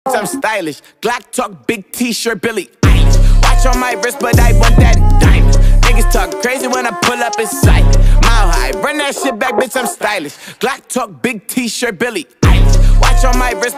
I'm stylish. Glock talk, big t-shirt, Billy Eilish. Watch on my wrist, but I want that diamond. Niggas talk crazy when I pull up in sight. Mile high, run that shit back, bitch, I'm stylish. Glock talk, big t-shirt, Billy Eilish. Watch on my wrist.